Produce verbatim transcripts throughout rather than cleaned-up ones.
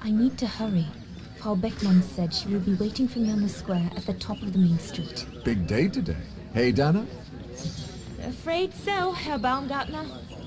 I need to hurry. Frau Beckmann said she will be waiting for me on the square at the top of the main street. Big day today. Hey, Dana? Afraid so, Herr Baumgartner.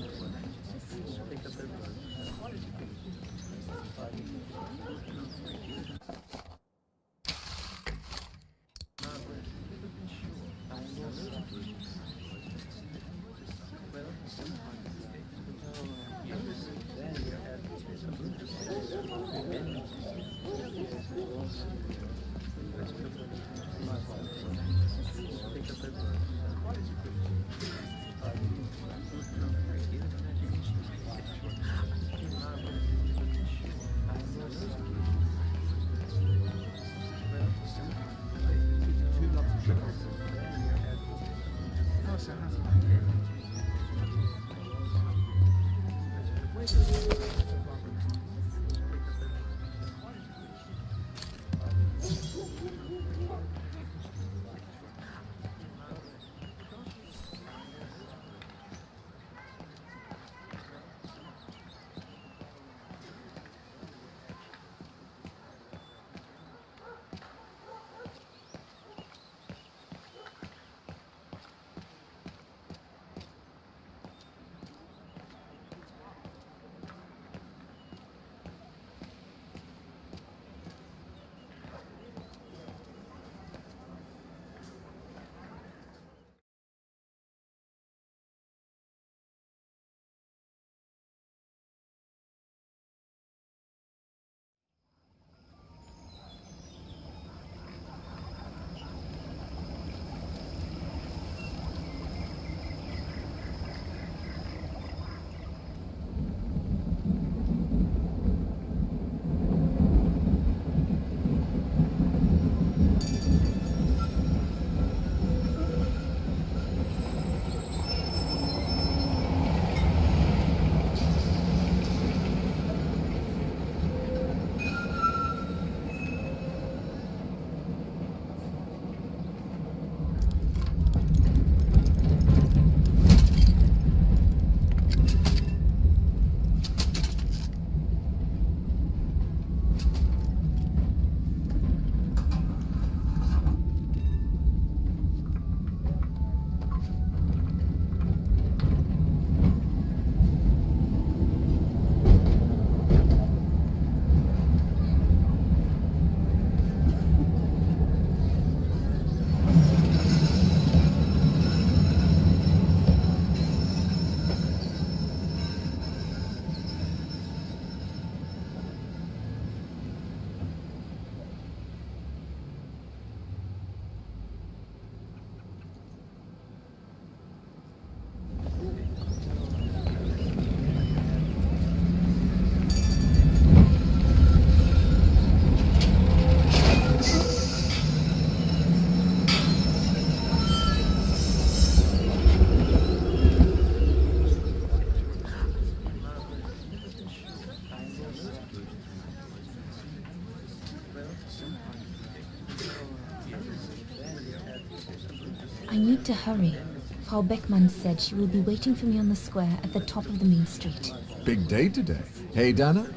I need to hurry. Frau Beckmann said she will be waiting for me on the square at the top of the main street. Big day today. Hey, Dana?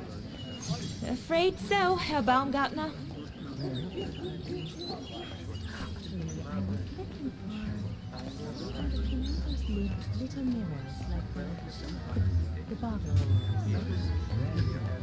Afraid so, Herr Baumgartner. Little mirrors like the, the bottle.